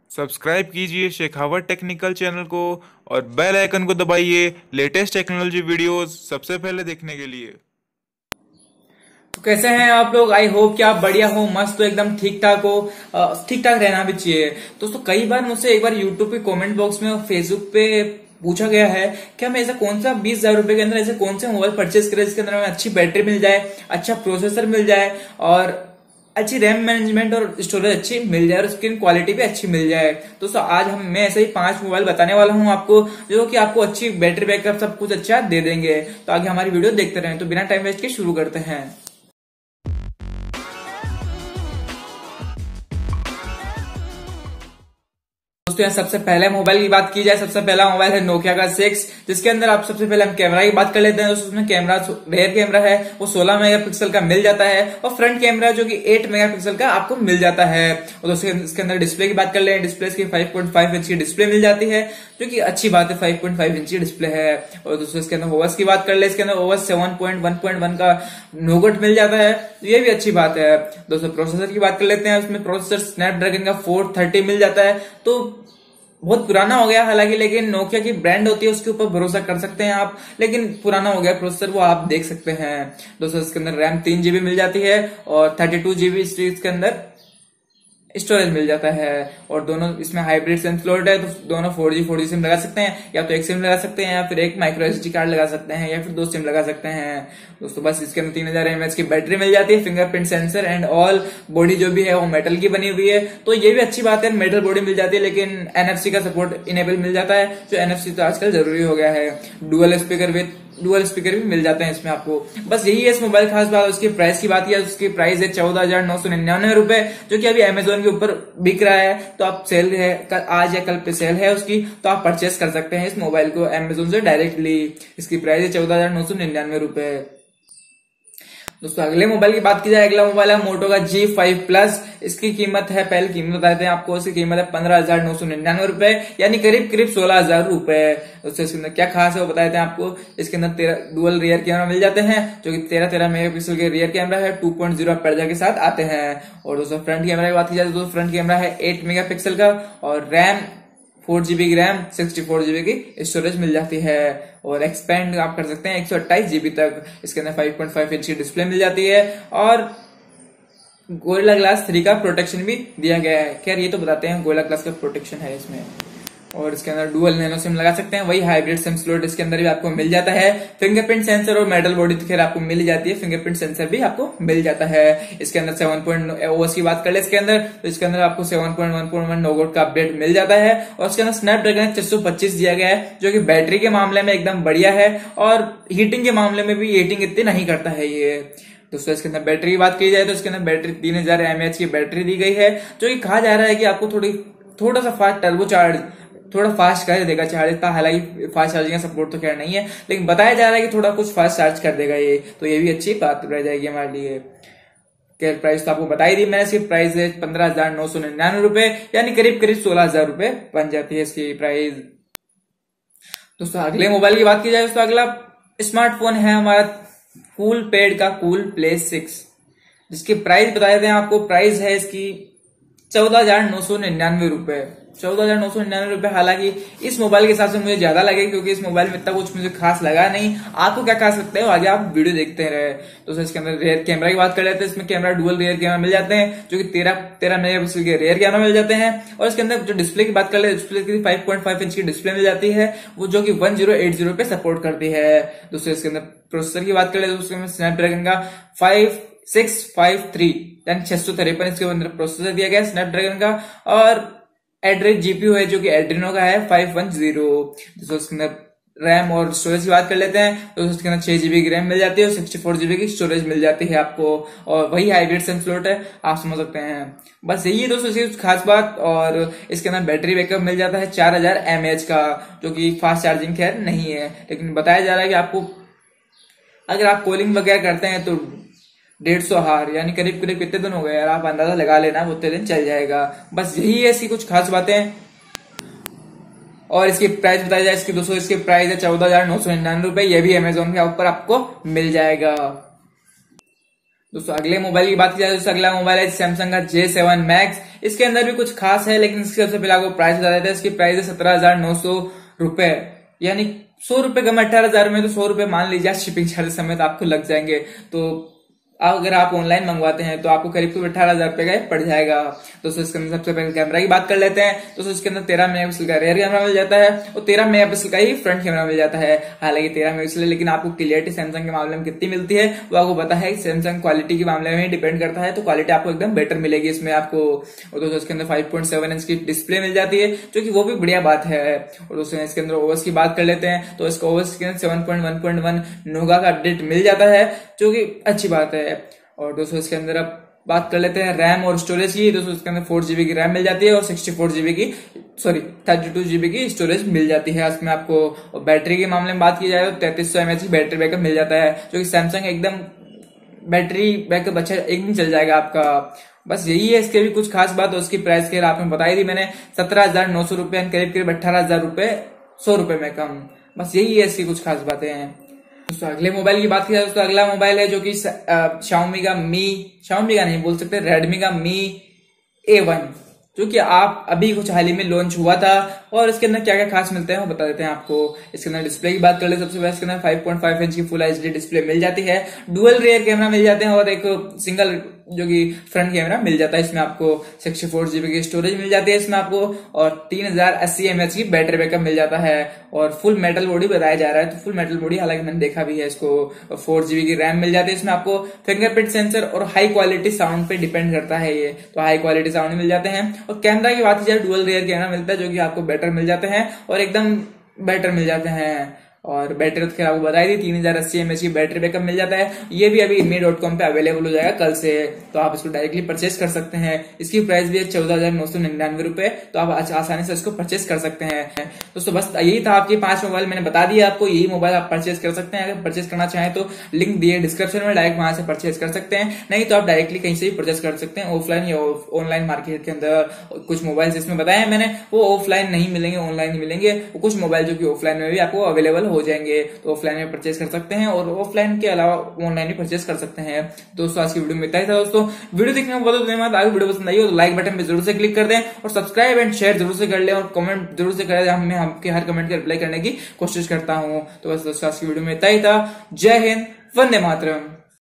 Subscribe कीजिए Shekhawat technical channel को और बेल आइकन को दबाइए लेटेस्ट टेक्नोलॉजी वीडियोस सबसे पहले देखने के लिए। तो कैसे हैं आप लोग। आई होप कि आप बढ़िया हो, मस्त हो, एकदम ठीक ठाक हो। ठीक ठाक रहना भी चाहिए दोस्तों। कई बार मुझसे एक बार यूट्यूब पे कमेंट बॉक्स में और फेसबुक पे पूछा गया है कि हम ऐसा कौन सा 20,000 रुपए के अंदर ऐसे कौन से मोबाइल परचेस करें जिसके अंदर हमें अच्छी बैटरी मिल जाए, अच्छा प्रोसेसर मिल जाए और अच्छी रैम मैनेजमेंट और स्टोरेज अच्छी मिल जाए और स्क्रीन क्वालिटी भी अच्छी मिल जाए। दोस्तों आज मैं ऐसे ही 5 मोबाइल बताने वाला हूं आपको, जो कि आपको अच्छी बैटरी बैकअप सब कुछ अच्छा दे देंगे। तो आगे हमारी वीडियो देखते रहें। तो बिना टाइम वेस्ट के शुरू करते हैं। दोस्तों यहाँ सबसे पहले मोबाइल की बात की जाए, सबसे पहला मोबाइल है नोकिया का 6, जिसके अंदर आप सबसे पहले हम कैमरा की बात कर लेते हैं। दोस्तों उसमें कैमरा रेयर कैमरा है वो 16 मेगापिक्सल का मिल जाता है और फ्रंट कैमरा जो कि 8 मेगापिक्सल का आपको मिल जाता है। और दोस्तों इसके अंदर डिस्प्ले की बात कर ले, डिस्प्ले की 5.5 इंच की डिस्प्ले मिल जाती है, जो कि अच्छी बात है, 5.5 इंच की डिस्प्ले है। और दोस्तों इसके अंदर ओएस की बात कर ले, इसके अंदर ओएस 7.1.1 का नोगट मिल जाता है, तो ये भी अच्छी बात है। दोस्तों प्रोसेसर की बात कर लेते हैं, उसमें प्रोसेसर स्नैपड्रैगन का 430 मिल जाता है, तो बहुत पुराना हो गया हालांकि, लेकिन नोकिया की ब्रांड होती है उसके ऊपर भरोसा कर सकते हैं आप। लेकिन पुराना हो गया प्रोसेसर, वो आप देख सकते हैं। दोस्तों इसके अंदर रैम 3 GB मिल जाती है और 32 GB इसके अंदर स्टोरेज मिल जाता है। और दोनों इसमें हाइब्रिड सिम स्लॉट है, तो दोनों 4G 4G सिम लगा सकते हैं, या तो एक सिम लगा सकते हैं या फिर एक माइक्रो SD कार्ड लगा सकते हैं या फिर 2 सिम लगा सकते हैं। दोस्तों बस इसके अंदर 3000 mAh की बैटरी मिल जाती है, fingerprint sensor and all. Body जो भी है वो मेटल की बनी हुई है, तो ये भी अच्छी बात है, मेटल बॉडी मिल जाती है। लेकिन NFC का सपोर्ट इनेबल मिल जाता है, जो NFC तो आजकल जरूरी हो गया है। डुअल स्पीकर भी मिल जाते हैं इसमें आपको। बस यही है इस मोबाइल खास बात। उसकी प्राइस की बात किया, उसकी प्राइस है 14,999 रुपए, जो कि अभी अमेजोन के ऊपर बिक रहा है। तो आप सेल है आज या कल पे सेल है उसकी, तो आप परचेस कर सकते हैं इस मोबाइल को अमेजोन से डायरेक्टली। इसकी प्राइस है 14,999 रुपए। दोस्तों अगले मोबाइल की बात की जाए, अगला मोबाइल है मोटो का G5 Plus। इसकी कीमत है, पहले कीमत बताते हैं आपको, इसकी कीमत है 15,999 रुपए, यानी करीब करीब 16,000 रुपए। दोस्तों इसके अंदर क्या खास है वो बताते हैं आपको। इसके अंदर 13 डुअल रियर कैमरा मिल जाते हैं, जो कि 13 मेगापिक्सल के रियर कैमरा है, 2.0 अपर्चर के साथ आते हैं। और दोस्तों फ्रंट कैमरा की बात की जाए तो फ्रंट कैमरा है 8 मेगापिक्सल का और रैम 4GB की रैम, 64GB की स्टोरेज मिल जाती है। और एक्सपेंड आप कर सकते हैं 128GB तक। इसके अंदर 5.5 इंच की डिस्प्ले मिल जाती है और गोरिल्ला ग्लास 3 का प्रोटेक्शन भी दिया गया है। खैर ये तो बताते हैं, गोरिल्ला ग्लास का प्रोटेक्शन है इसमें। और इसके अंदर डुअल नैनो सिम लगा सकते हैं, वही हाइब्रिड सिम स्लॉट इसके अंदर भी आपको मिल जाता है। फिंगरप्रिंट सेंसर और मेटल बॉडी तो खैर आपको मिल ही जाती है, फिंगरप्रिंट सेंसर भी आपको मिल जाता है। इसके अंदर 7 OS की बात कर ले इसके अंदर, तो इसके अंदर आपको 7.1.1 नोगोट का अपडेट मिल जाता है। और इसके अंदर स्नैपड्रैगन 625 दिया गया है, जो कि बैटरी के मामले में एकदम बढ़िया है और हीटिंग के मामले में भी हीटिंग इतनी नहीं करता है ये। दोस्तों इसके अंदर बैटरी की बात की जाए तो इसके अंदर बैटरी 3000 mAh की बैटरी दी गई है, जो कि कहा जा रहा है कि आपको थोड़ा सा फास्ट टर्बो चार्ज, थोड़ा फास्ट कर देगा चार्ज। इतना हालांकि फास्ट चार्जिंग का सपोर्ट तो खैर नहीं है, लेकिन बताया जा रहा है कि थोड़ा कुछ फास्ट चार्ज कर देगा ये, तो ये भी अच्छी बात रह जाएगी हमारे लिए। खैर प्राइस तो आपको बता ही दी मैंने, इसकी प्राइस है 15,999 रुपए, यानी करीब करीब 16,000 रुपए बन जाती है इसकी प्राइस। दोस्तों अगले मोबाइल की बात की जाए दोस्तों, अगला स्मार्टफोन है हमारा कूल पेड का कूल प्ले 6, जिसकी प्राइस बता देते हैं आपको। प्राइस है इसकी 14,999 रुपए, 14,999 रुपए। हालांकि इस मोबाइल के हिसाब से मुझे ज्यादा लगे, क्योंकि इस मोबाइल में इतना कुछ मुझे खास लगा नहीं। आपको क्या खास लगता है आगे आप वीडियो देखते रहे। तो इसके अंदर रेयर कैमरा की बात कर लेते हैं। इसमें कैमरा डुअल रेयर कैमरा मिल जाते हैं, जो कि 13 मेगापिक्सल के रेयर कैमरा मिल जाते हैं। और इसके अंदर जो डिस्प्ले की बात कर ले, डिस्प्ले की 5.5 इंच की डिस्प्ले मिल जाती है, वो जो कि 1080 पे सपोर्ट करती है। दोस्तों इसके अंदर प्रोसेसर की बात कर ले तो उसके अंदर स्नैपड्रैगन का 5653 यानी 653 इसके अंदर प्रोसेसर दिया गया स्नैपड्रैगन का। और एड्रेस GPU है, जो कि एड्रीनो का है 510। दोस्तों इसके अंदर रैम और स्टोरेज की बात कर लेते हैं तो उसके अंदर 6GB की रैम मिल जाती है और 64GB की स्टोरेज मिल जाती है आपको। और वही हाइब्रिड सिम स्लॉट है, आप समझ सकते हैं। बस यही है दोस्तों इसकी खास बात। और इसके अंदर बैटरी बैकअप मिल जाता है 4000 mAh का, जो कि फास्ट चार्जिंग खैर नहीं है, लेकिन बताया जा रहा है कि आपको अगर आप कॉलिंग वगैरह करते हैं तो 150 हार, यानी करीब करीब कितने दिन हो गए यार, आप अंदाजा लगा लेना उतने दिन चल जाएगा। बस यही है इसकी कुछ खास बातें। और इसकी प्राइस बताई जाए इसकी दोस्तों, इसकी प्राइस है 14,999 रुपए, ये भी अमेजोन के ऊपर आपको मिल जाएगा। दोस्तों अगले मोबाइल की बात की जाए तो अगला मोबाइल है सैमसंग का J7 Max। इसके अंदर भी कुछ खास है, लेकिन इसके सबसे पहले आपको प्राइस बता देते हैं। इसकी प्राइस है 17,900 रुपए, यानी 100 रुपए कम, 18,000 में तो 100 रुपए मान लीजिए शिपिंग चार्ज समेत आपको लग जाएंगे। तो अगर आप ऑनलाइन मंगवाते हैं तो आपको करीब 18,000 रुपए का पड़ जाएगा। दोस्तों इसके अंदर सबसे पहले कैमरा की बात कर लेते हैं। दोस्तों इसके अंदर 13 मेगापिक्सल का रियर कैमरा मिल जाता है और 13 मेगापिक्सल का ही फ्रंट कैमरा मिल जाता है। हालांकि 13 मेगापिक्सल है, लेकिन आपको क्लियरिटी सैमसंग के मामले में कितनी मिलती है वो आपको पता है। सैमसंग क्वालिटी के मामले में डिपेंड करता है, तो क्वालिटी आपको एकदम बेटर मिलेगी इसमें आपको। और दोस्तों इसके अंदर 5.7 इंच की डिस्प्ले मिल जाती है, जो कि वो भी बढ़िया बात है। और दोस्तों इसके अंदर ओएस की बात कर लेते हैं तो इसका ओएस के अंदर 7.1.1 नोगा का अपडेट मिल जाता है, जो कि अच्छी बात है। और दोस्तों इसके अंदर अब बात कर लेते हैं रैम और स्टोरेज की। दोस्तों इसके अंदर 4GB की रैम मिल जाती है और 32GB की स्टोरेज मिल जाती है इसमें आपको। और बैटरी के मामले में बात की जाए तो 3300 mAh की बैटरी बैकअप मिल जाता है, जो कि सैमसंग एकदम बैटरी बैकअप अच्छा एक दिन चल जाएगा आपका। बस यही है इसके भी कुछ खास बात। और उसकी प्राइस के आपने बताई थी मैंने 17,900 रुपए, करीब 18,000 रुपए, 100 रुपए में कम। बस यही है इसकी कुछ खास बातें हैं। दोस्तों अगले मोबाइल की बात की जाए तो अगला मोबाइल है जो कि Xiaomi का नहीं बोल सकते, Redmi का Mi A1, जो कि आप अभी कुछ हाल ही में लॉन्च हुआ था। और इसके अंदर क्या क्या खास मिलते हैं वो बता देते हैं आपको। इसके अंदर डिस्प्ले की बात कर ले सबसे पहले इसके अंदर 5.5 इंच की फुल HD डिस्प्ले मिल जाती है, डुअल रियर कैमरा मिल जाते हैं और एक सिंगल जो कि फ्रंट कैमरा मिल जाता है। इसमें आपको 64GB की स्टोरेज मिल जाती है इसमें आपको, और 3080 mAh की बैटरी बैकअप मिल जाता है। और फुल मेटल बॉडी बताया जा रहा है, तो फुल मेटल बॉडी हालांकि मैंने देखा भी है इसको। 4GB की रैम मिल जाती है इसमें आपको, फिंगरप्रिंट सेंसर और हाई क्वालिटी साउंड पे डिपेंड करता है ये, तो हाई क्वालिटी साउंड मिल जाते हैं। और कैमरा की बात की जाए डुअल रियर कैमरा मिलता है, जो कि आपको बेटर मिल जाते हैं और एकदम बेटर मिल जाते हैं। और बैटरी तो खैर आपको बताई थी 3080 mAh की बैटरी बैकअप मिल जाता है। ये भी अभी me.com पे अवेलेबल हो जाएगा कल से, तो आप इसको डायरेक्टली परचेस कर सकते हैं। इसकी प्राइस भी है 14,999 रुपए, तो आप आसानी से इसको परचेस कर सकते हैं। दोस्तों बस यही था आपके 5 मोबाइल मैंने बता दिया आपको, यही मोबाइल आप परचेस कर सकते हैं। अगर परचेस करना चाहें तो लिंक दिए डिस्क्रिप्शन में, डायरेक्ट वहां से परचेस कर सकते हैं। नहीं तो आप डायरेक्टली कहीं से भी परचेस कर सकते हैं, ऑफलाइन या ऑनलाइन मार्केट के अंदर। कुछ मोबाइल जिसमें बताया मैंने वो ऑफलाइन नहीं मिलेंगे, ऑनलाइन ही मिलेंगे। कुछ मोबाइल जो कि ऑफलाइन में भी आपको अवेलेबल हो जाएंगे, तो ऑफलाइन में परचेस कर सकते हैं और ऑफलाइन के अलावा ऑनलाइन भी परचेस कर सकते हैं। दोस्तों आज की वीडियो में इतना ही था। दोस्तों वीडियो देखने में बहुत धन्यवाद। आगे वीडियो पसंद आई हो तो लाइक बटन पे जरूर से क्लिक कर दें और सब्सक्राइब एंड शेयर जरूर से कर लें और कमेंट जरूर से करें, मैं आपके हर कमेंट का रिप्लाई करने की कोशिश करता हूं। तो बस दोस्तों आज की वीडियो में इतना ही था। जय हिंद, वंदे मातरम।